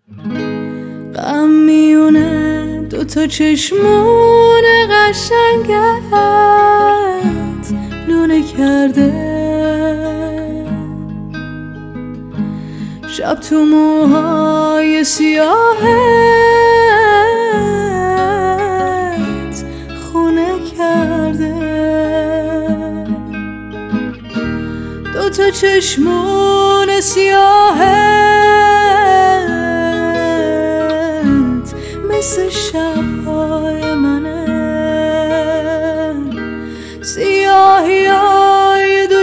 غم میونه دوتا چشمون قشنگت لونه کرده، شب تو موهای سیاهت خونه کرده، دوتا چشمون سیاهت مثل شبهای منه، سیاهی های دو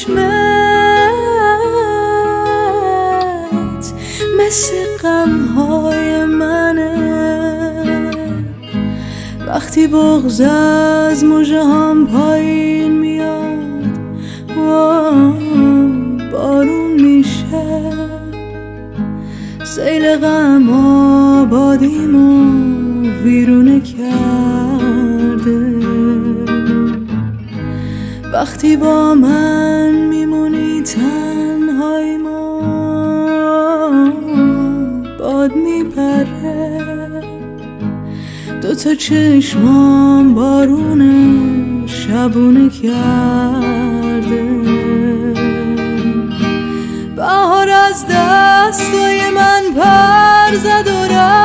چشمت مثل غمهای منه. وقتی بغض از مژه هم پایین میاد بارون میشه، سیل غم آبادیمو ویرونه کرده. وقتی با من میمونی تنهاییمو باد میپره، دوتا چشمام بارونه شبونه کرده. بهار از دستای من پر زد و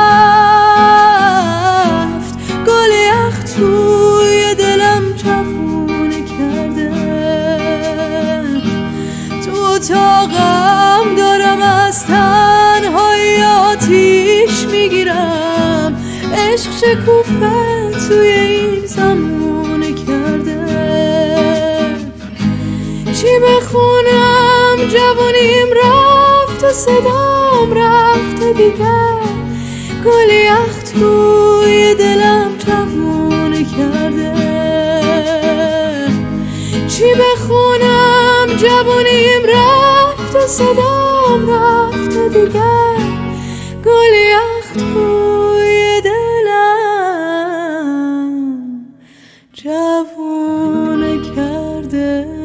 رفت، گل یخ توی دلم جوونه کرده. تو اتاقم دارم از تنهایی آتیش میگیرم، عشق شکوفه توی این زمونه کرده. چی بخونم جوونیم رفت و صدام رفت دیگه، گل یخ توی دلم جوونه کرده. چی بخونم جوونیم رفت و صدام رفت دیگه، گل یخ توی دلم جوونه کرده.